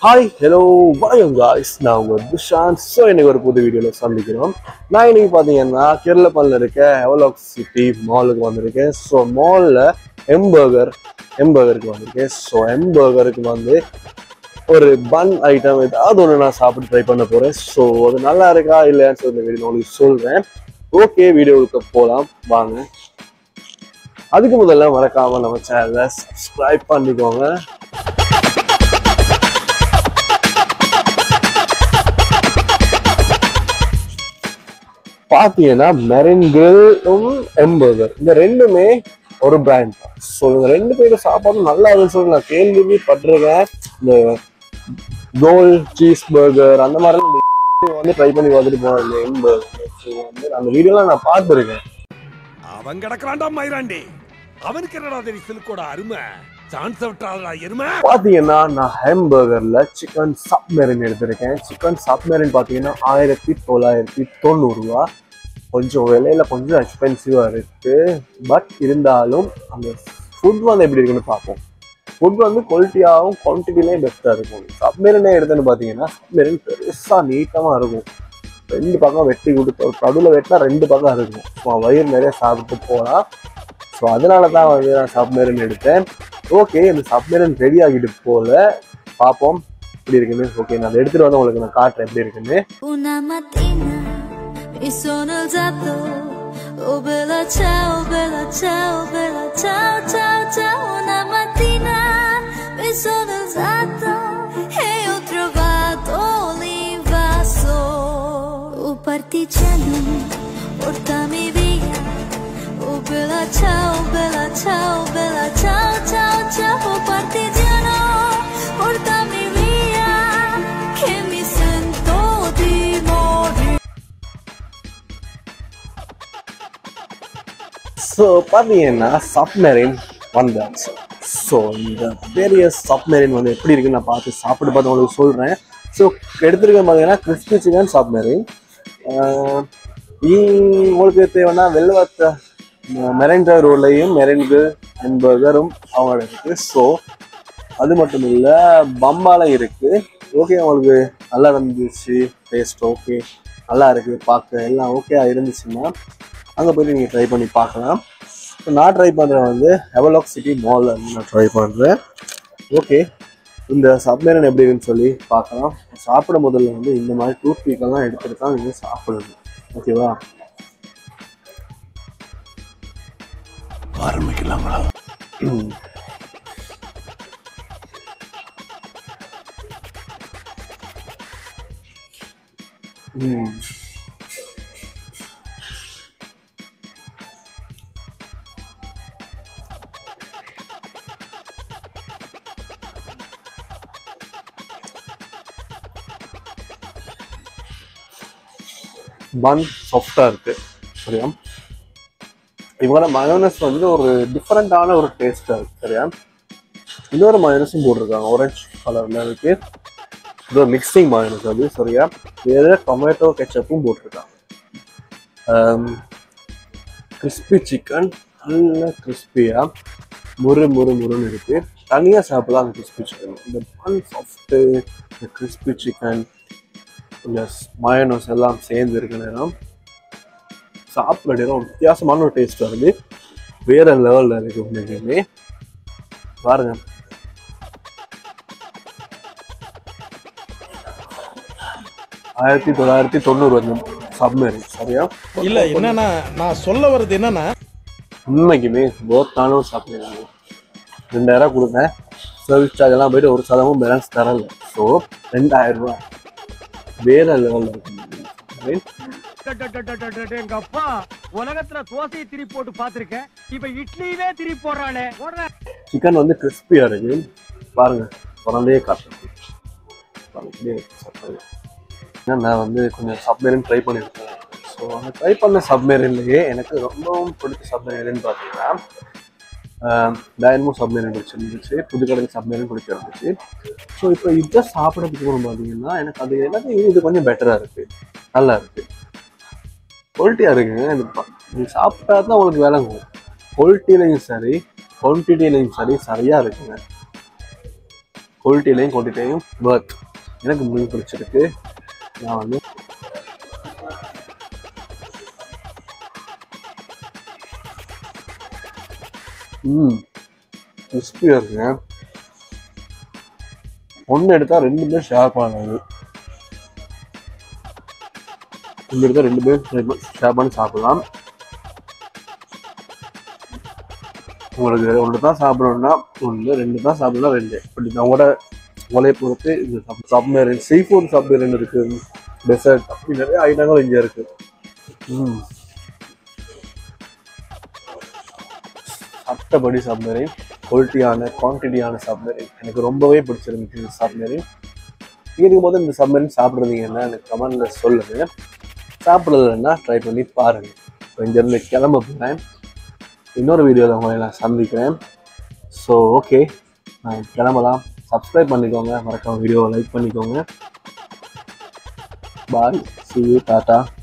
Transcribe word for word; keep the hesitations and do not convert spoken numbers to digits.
Hi, hello, welcome guys. Now we're DUSHAN. So இன்னைக்கு ஒரு புது வீடியோல சந்திக்கிறோம். நான் இன்னைக்கு பாத்தீங்கன்னா கேரளப்பள்ளில இருக்க ஹெவலாக் சிட்டி மாலுக்கு வந்திருக்கேன். ஸோ மால்ல எம் பர்கர் எம் பர்கருக்கு வந்திருக்கேன். ஸோ எம் பர்கருக்கு வந்து ஒரு பன் ஐட்டம் ஏதாவது ஒன்று நான் சாப்பிட்டு ட்ரை பண்ண போறேன். ஸோ அது நல்லா இருக்கா இல்லையான்னு சொல்லி இந்த வீடியோ உங்களுக்கு சொல்றேன். ஓகே, வீடியோவுக்கு போகலாம் வாங்க. அதுக்கு முதல்ல மறக்காம நம்ம சேனலை சப்ஸ்கிரைப் பண்ணிக்கோங்க. பாத்தீங்கன்னா மெரின் கிரில்லும் எம் பர்கர் இந்த ரெண்டுமே ஒரு பிராண்ட் தான். ஸோ இந்த ரெண்டு பேரும் சாப்பாடு நல்லா இருக்குன்னு சொல்லி நான் கேள்வி பட்டிருக்கேன். இந்த கோல் சீஸ் பர்கர் அந்த மாதிரி வந்து ட்ரை பண்ணி பார்த்துட்டு போனேன். இந்த எம் பர்கர் ஸோ வந்து அந்த வீடியோலாம் நான் பார்த்துருக்கேன். அவன் கிடக்குறான்டா மயிராண்டி, அவனுக்கு என்னடா தெரியும் சிலுக்கோட அருமை. பாத்தீங்கன்னா நான் ஹெம் பர்கர்ல சிக்கன் சப்மெரின் எடுத்திருக்கேன். சிக்கன் சப்மெரின் பாத்தீங்கன்னா ஆயிரத்தி தொள்ளாயிரத்தி தொண்ணூறு ரூபா. கொஞ்சம் விலையில கொஞ்சம் எக்ஸ்பென்சிவா இருக்கு. பட் இருந்தாலும் அந்த ஃபுட் வந்து எப்படி இருக்குன்னு பார்ப்போம். ஃபுட் வந்து குவாலிட்டியாகவும் குவான்டிட்டிலையும் பெஸ்டா இருக்கும். சப்மெரினே எடுத்துன்னு பாத்தீங்கன்னா சப்மெரின் பெருசா நீட்டமா இருக்கும். ரெண்டு பக்கம் வெட்டி கொடுத்து ஒரு நடுவில் வெட்டினா ரெண்டு பக்கம் இருக்கும். ஸோ வயிறு நிறைய சாப்பிட்டு போகலாம். ஸோ அதனால தான் வந்து நான் சப்மெரின் எடுத்தேன். ஓகே, இந்த சப்மெரின் ரெடி ஆகிட்டு போல பார்ப்போம் எப்படி இருக்குன்னு. ஓகே, நான் எடுத்துட்டு வந்து உங்களுக்கு நான் காட்டுறேன் எப்படி இருக்குன்னு. Oh bella ciao, bella ciao, bella ciao, ciao, ciao partigiano, portami via, che mi sento di morire. So பார்த்தீங்கன்னா சப்மெரின் வந்தாச்சு. ஸோ இந்த பெரிய சப்மெரின் வந்து எப்படி இருக்குன்னு நான் பார்த்து சாப்பிட்டு பார்த்து உங்களுக்கு சொல்கிறேன். ஸோ எடுத்துருக்கேன் பார்த்தீங்கன்னா கிறிஸ்பி சிக்கன் சப்மெரின். உங்களுக்கு தேவைன்னா வெள்ளவத்த மெரின் டிரைவ் ரோலையும் மெரின் எம் பர்கரும் அவங்களோட இருக்கு. ஸோ அது மட்டும் இல்லை, பம்பால இருக்கு. ஓகே, உங்களுக்கு நல்லா இருந்துச்சு, டேஸ்ட் ஓகே நல்லா இருக்கு, பார்க்க எல்லாம் ஓகே இருந்துச்சுன்னா அங்கே போய்ட்டு நீங்கள் ட்ரை பண்ணி பார்க்கலாம். ஸோ நான் ட்ரை பண்ணுறேன் வந்து ஹெவலாக் சிட்டி மாலில் நான் ட்ரை பண்ணுறேன். ஓகே, இந்த சப்மெரின் எப்படி இருக்குன்னு சொல்லி பார்க்கலாம். சாப்பிட முதல்ல வந்து இந்த மாதிரி டூத் பீக்கெல்லாம் எடுத்துட்டு தான் நீங்கள் சாப்பிடணும். ஓகேவா, ஆரம்பிக்கலாங்களா? பன் சாஃப்டா இருக்கு. சரியா, இவங்களோட மயோனஸ் வந்து ஒரு டிஃப்ரெண்டான ஒரு டேஸ்டா இருக்கு. சரியா, இன்னொரு மயோனஸும் போட்டிருக்காங்க, ஆரஞ்சு கலர்ல இருக்கு. இது ஒரு மிக்சிங் மயோனஸ் அது. சரியா, வேற டொமேட்டோ கெச்சப்பும் போட்டிருக்காங்க. கிறிஸ்பி சிக்கன் நல்ல கிறிஸ்பியா முறு முறு முறுன்னு இருக்கு. தனியா சாப்பிடலாம் அந்த கிறிஸ்பி சிக்கன். இந்த பன் சாஃப்ட், இந்த கிறிஸ்பி சிக்கன், இந்த மயோனஸ் எல்லாம் சேர்ந்து இருக்க நேரம் சாப்பிட நேரம் ஒரு வித்தியாசமான ஒரு டேஸ்ட் வருது. வேற லெவல்ல இருக்கு உண்மைக்குமே. பாருங்க, ஆயிரத்தி தொள்ளாயிரத்தி தொண்ணூறு வந்து சப்மெரின். சரியா, இல்ல என்னன்னா நான் சொல்ல வர்றது என்னன்னா உண்மைக்குமே போத்தானும் சப்மெரின் ரெண்டாயிரம் கொடுங்க. சர்வீஸ் சார்ஜ் எல்லாம் போயிட்டு ஒரு சதமும் பேலன்ஸ் தரல. ஸோ ரெண்டாயிரம் ரூபாய் வேற லெவல்ல இருக்கு. எங்க அப்பா உலகத்துல தோசையை திரி போட்டு பாத்திருக்கேன், இப்ப இட்லியே திரி போடுறானே. சிக்கன் வந்து கிறிஸ்பியா இருக்கு. பாருங்க, குழந்தையே காட்டுறேன். நான் வந்து கொஞ்சம் சப்மெரின் ட்ரை பண்ணியிருக்கேன். ஸோ அந்த ட்ரை பண்ண சப்மெரின்லேயே எனக்கு ரொம்பவும் பிடிச்ச சப்மெரின் எதுன்னு பார்த்தீங்கன்னா டைனமோ சப்மெரின் பிடிச்சிருந்துச்சு, புதுக்கடை சப்மெரின் பிடிச்சிருந்துச்சு. ஸோ இப்போ இதை சாப்பிட்றதுக்கு அப்புறம் பார்த்தீங்கன்னா எனக்கு அது எல்லாத்தையும் இது கொஞ்சம் பெட்டராக இருக்கு, நல்லா இருக்கு, குவாலிட்டியா இருக்குங்க. இது சாப்பிட்டா தான் உங்களுக்கு விளங்கும். குவாலிட்டிலையும் சரி குவான்டிட்டிலையும் சரி சரியா இருக்குங்க. குவாலிட்டிலையும் குவான்டிட்டிலையும் ஒர்க் எனக்கு மீன் பிடிச்சிருக்கு. நான் வந்து ம் கிறிஸ்பியாக இருக்குங்க. ஒன்று எடுத்தால் ரெண்டு பேர் ஷேர் பண்ணாது. ஒன்று எடுத்தால் ரெண்டு பேர் ஷேர் பண்ணி சாப்பிடலாம். உங்களுக்கு ஒன்று தான் சாப்பிடணும்னா ஒன்று, ரெண்டு தான் சாப்பிடலாம் ரெண்டு. இப்படி நம்மளோட உலையை பொறுத்து இந்த சப்மரீன் சீ ஃபுட் சப்மரீன் இருக்குது, டெசர்ட் அப்படி நிறைய ஐட்டங்கள் இங்கே இருக்குது. ம் அட்டபடி சப்மரீன், குவாலிட்டியான குவான்டிட்டியான சப்மரீன் எனக்கு ரொம்பவே பிடிச்சிருந்துச்சு. இந்த சப்மரீன் இருக்கும் போது இந்த சப்மரீன் சாப்பிட்றதுங்கன்னா எனக்கு கமெண்டில் சொல்லுங்கள். சாப்பிட்றதுன்னா ட்ரை பண்ணி பாருங்கள். இப்போ இங்கேருந்து கிளம்ப போகிறேன். இன்னொரு வீடியோவில் உங்களை நான் சந்திக்கிறேன். ஸோ ஓகே, நான் கிளம்பலாம். சப்ஸ்கிரைப் பண்ணிக்கோங்க, மறக்காம வீடியோவை லைக் பண்ணிக்கோங்க. Bye, see you, tata.